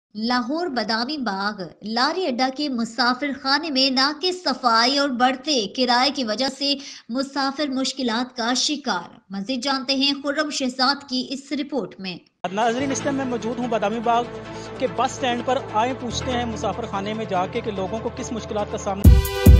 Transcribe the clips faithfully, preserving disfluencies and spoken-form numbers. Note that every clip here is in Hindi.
लाहौर बदामी बाग लारी अड्डा के मुसाफिर खाने में नाकिस सफाई और बढ़ते किराए की वजह से मुसाफिर मुश्किलात का शिकार। मजीद जानते हैं खुर्रम शहजाद की इस रिपोर्ट में। नाजरीन, इस टाइम मैं मौजूद हूँ बादामी बाग के बस स्टैंड पर। आए पूछते हैं मुसाफिर खाने में जाके कि लोगों को किस मुश्किलात का सामना।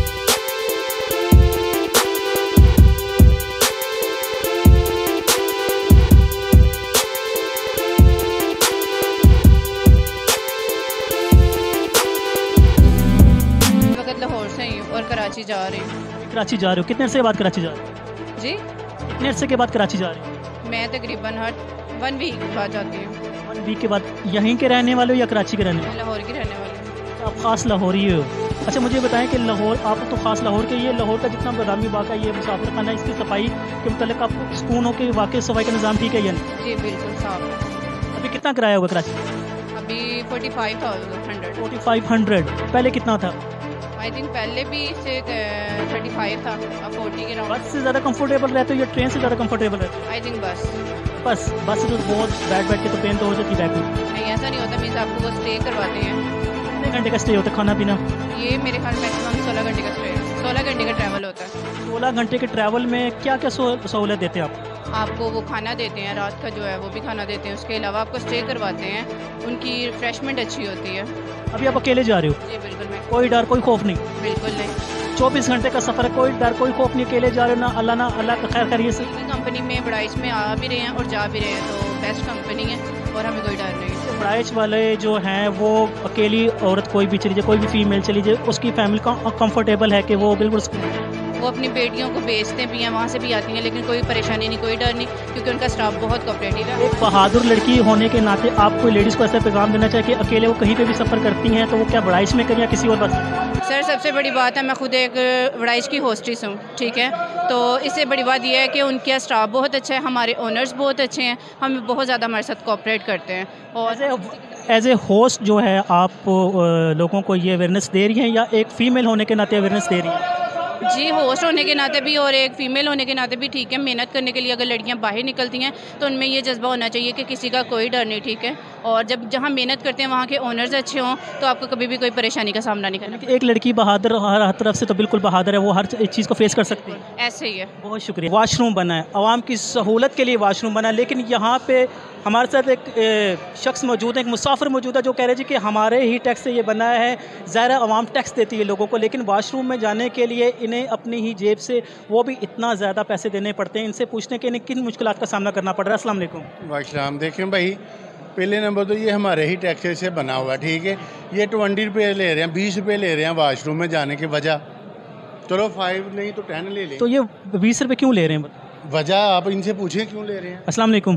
लाहौर से ही और कराची जा रही हूँ। कराची जा रहे हो? कितने अरसे के बाद कराची जा रहे हो? जी, कितने अरसे के बाद कराची जा रहे हो? मैं तकरीबन हर वन वीक बाद जाती हूँ। वन वीक के बाद। यहीं के रहने वाले हो या कराची के रहने मैं वाले लाहौर की रहने वाली हूँ। हो? आप ख़ास लाहौरी हो? अच्छा, मुझे बताएं कि लाहौर, आप तो ख़ास लाहौर के, ये लाहौर का जितना बादामी बाग का ये मुसाफिर खाना, इसकी सफाई के मतलब आपको सुकून हो कि वाकई सफाई का निज़ाम ठीक है या नहीं? जी बिल्कुल साफ। अभी कितना किराया होगा कराची? अभी forty five thousand hundred forty five hundred. पहले कितना था? आई थिंक पहले भी से थर्टी फाइव था, अब फोर्टी के राउंड। बस से ज़्यादा कंफर्टेबल रहते हो या ट्रेन से ज़्यादा कंफर्टेबल रहते हो? आई थिंक बस बस बस तो बहुत बैठ बैठ के तो पेन तो हो जाती है बैक में। नहीं, ऐसा नहीं होता। मीन्स आपको वो स्टे करवाते हैं। कितने घंटे का स्टे होता है? खाना पीना? ये मेरे ख्याल मैक्सिमम सोलह घंटे का स्टे है। सोलह घंटे का ट्रैवल होता है। सोलह घंटे के ट्रैवल में क्या क्या सहूलत देते हैं आप? आपको वो खाना देते हैं, रात का जो है वो भी खाना देते हैं। उसके अलावा आपको स्टे करवाते हैं। उनकी रिफ्रेशमेंट अच्छी होती है। अभी आप अकेले जा रहे हो? जी बिल्कुल। मैं कोई डर कोई खौफ नहीं? बिल्कुल नहीं। चौबीस घंटे का सफ़र है, कोई डर कोई खौफ नहीं, अकेले जा रहे हो ना? अल्लाह ना अल्लाह का खैर करिए से। कंपनी में बड़ाइश में आ भी रहे हैं और जा भी रहे हैं, तो बेस्ट कंपनी है और हमें कोई डर नहीं है। बड़ाइच वाले जो हैं वो अकेली औरत कोई भी चली जाए, कोई भी फीमेल चली जाए, उसकी फैमिली का कंफर्टेबल है कि वो बिल्कुल वो अपनी बेटियों को बेचते भी हैं, वहाँ से भी आती हैं, लेकिन कोई परेशानी नहीं, कोई डर नहीं, क्योंकि उनका स्टाफ बहुत कोऑपरेटिव है। एक बहादुर लड़की होने के नाते आप कोई लेडीज़ को ऐसा पैगाम देना चाहिए कि अकेले वो कहीं पे भी सफ़र करती हैं तो वो क्या बड़ाइश में करें या किसी और बस? सर, सबसे बड़ी बात है, मैं खुद एक बड़ाइश की होस्टिस हूँ, ठीक है। तो इससे बड़ी बात यह है कि उनका स्टाफ बहुत अच्छा है, हमारे ओनर्स बहुत अच्छे हैं, हम बहुत ज़्यादा हमारे साथ कोऑपरेट करते हैं। और एज ए होस्ट जो है आप लोगों को ये अवेयरनेस दे रही हैं या एक फ़ीमेल होने के नाते अवेयरनेस दे रही हैं? जी, होस्ट होने के नाते भी और एक फ़ीमेल होने के नाते भी, ठीक है। मेहनत करने के लिए अगर लड़कियां बाहर निकलती हैं तो उनमें ये जज्बा होना चाहिए कि किसी का कोई डर नहीं, ठीक है। और जब जहां मेहनत करते हैं वहां के ओनर्स अच्छे हों तो आपको कभी भी कोई परेशानी का सामना नहीं करना। एक लड़की बहादुर हर हर तरफ से तो बिल्कुल बहादुर है, वो हर चीज़ को फेस कर सकती है। ऐसे ही है। बहुत शुक्रिया। वाशरूम बना है, आवाम की सहूलत के लिए वाशरूम बना है, लेकिन यहाँ पे हमारे साथ एक ए, शख्स मौजूद है, एक मुसाफिर मौजूद है जो कह रहे जी कि हमारे ही टैक्स से ये बना है। ज़ाहिर आवाम टैक्स देती है लोगों को, लेकिन वाशरूम में जाने के लिए इन्हें अपनी ही जेब से वो भी इतना ज़्यादा पैसे देने पड़ते हैं। इनसे पूछने के इन्हें किन मुश्किलात का सामना करना पड़ रहा है। अस्सलाम वालेकुम। वालेकुम। देखें भाई, पहले नंबर तो ये हमारे ही टैक्स से बना हुआ, ठीक है। ये ट्वेंटी रुपये ले रहे हैं, बीस रुपये ले रहे हैं वाशरूम में जाने की वजह। चलो फाइव नहीं तो टेन ले लें। तो ये बीस रुपये क्यों ले रहे हैं? वजह आप इनसे पूछें क्यों ले रहे हैं। अस्सलाम वालेकुम।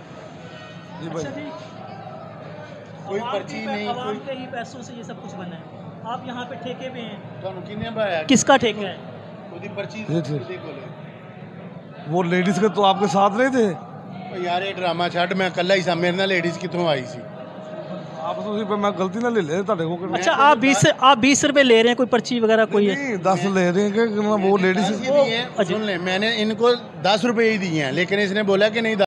जी भाई, कोई पर्ची नहीं, आवाम के ही पैसों से ये सब कुछ बना है। आप यहाँ पे ठेके पे हैं, ਤੁਹਾਨੂੰ ਕਿੰਨੇ ਪਾਇਆ? किसका ठेका है? ਉਹਦੀ पर्ची ये थे। देखो ले। वो लेडीज के तो आपके साथ नहीं थे? ਉਹ ਯਾਰ ਇਹ ਡਰਾਮਾ ਛੱਡ, ਮੈਂ ਇਕੱਲਾ ਹੀ ਸਾਂ, ਮੇਰੇ ਨਾਲ ਲੇਡੀਜ਼ ਕਿੱਥੋਂ ਆਈ ਸੀ? आप तो पे मैं गलती ना ले ले ਤੁਹਾਡੇ को। अच्छा, आप बीस आप बीस रुपए ले रहे हैं, कोई पर्ची वगैरह कोई है? नहीं, दस ले रहे हैं कि वो लेडीज। सुन ले, मैंने इनको दस रुपये ही दिए हैं, लेकिन इसने बोला कि नहीं